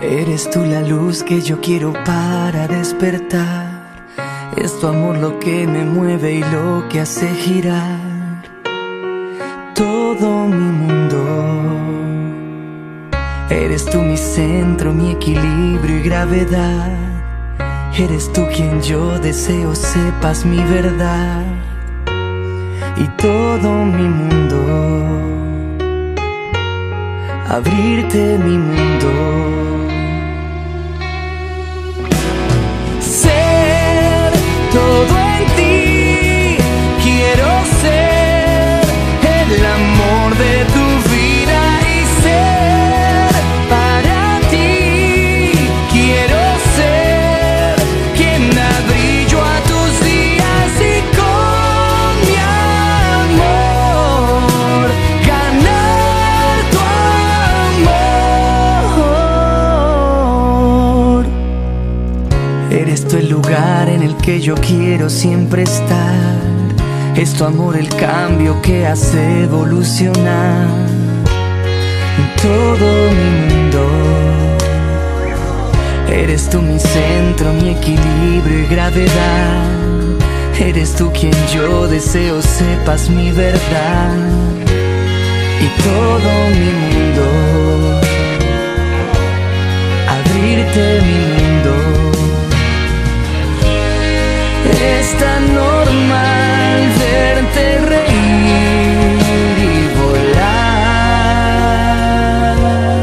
Eres tú la luz que yo quiero para despertar. Es tu amor lo que me mueve y lo que hace girar todo mi mundo. Eres tú mi centro, mi equilibrio y gravedad. Eres tú quien yo deseo sepas mi verdad y todo mi mundo. Abrirte mi mundo. Ser todo en ti. Quiero ser el amor de tu vida y ser para ti. Quiero ser quien da brillo a tus días y con mi amor ganar tu amor. Eres tú el lugar en el que yo quiero siempre estar. Es tu amor el cambio que hace evolucionar todo mi mundo. Eres tú mi centro, mi equilibrio y gravedad. Eres tú quien yo deseo sepas mi verdad y todo mi mundo. Abrirte mi mundo. Es tan normal verte reír y volar.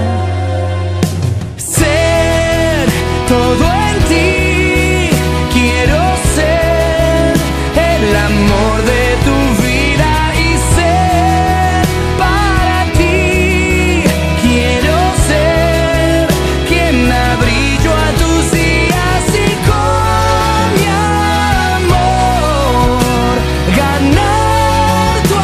Ser todo en ti. Quiero ser el amor de tu vida y ser para ti. Quiero ser quien da brillo a tus días y con mi amor ganar tu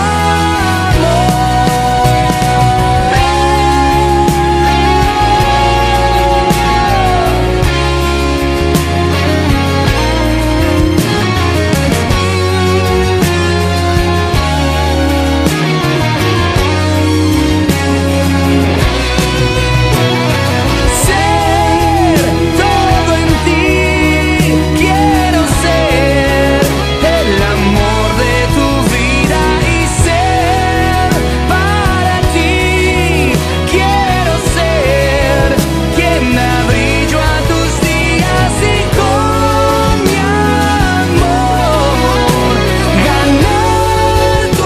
ser todo en ti. Quiero ser el amor de tu vida y ser para ti. Quiero ser quien da brillo a tus días y con mi amor ganar tu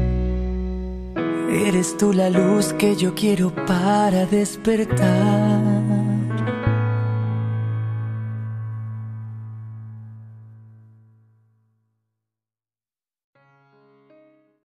amor. Eres tú la luz que yo quiero para despertar.